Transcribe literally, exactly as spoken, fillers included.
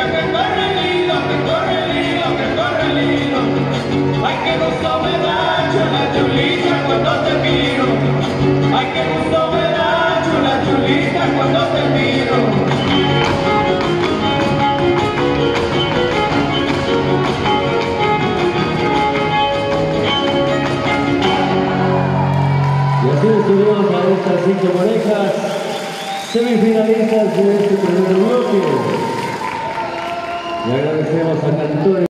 que corre el hilo, que corre el hilo, que corre el hilo. Ay, qué gusto me da, chula chulita, cuando te miro. Ay, qué gusto me da, chula chulita, cuando te miro. Y así estuvimos a estas cinco parejas semifinalistas de este primer bloque. Le agradecemos a Cantores.